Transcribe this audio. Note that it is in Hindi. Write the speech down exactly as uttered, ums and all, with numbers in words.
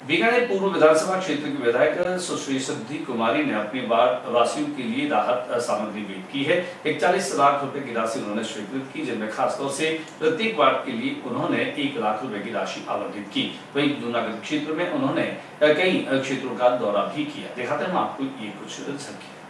बीकानेर पूर्व विधानसभा क्षेत्र की विधायक सुश्री सिद्धि कुमारी ने अपनी वार्ड वासियों के लिए राहत सामग्री भेंट की है। इकतालीस लाख रुपए की राशि उन्होंने स्वीकृत की, जिनमें खासतौर से प्रत्येक वार्ड के लिए उन्होंने एक लाख रुपए की राशि आवंटित की। वहीं जूनागढ़ क्षेत्र में उन्होंने कई क्षेत्रों का दौरा भी किया। दिखाते हैं आपको ये कुछ झलकियां।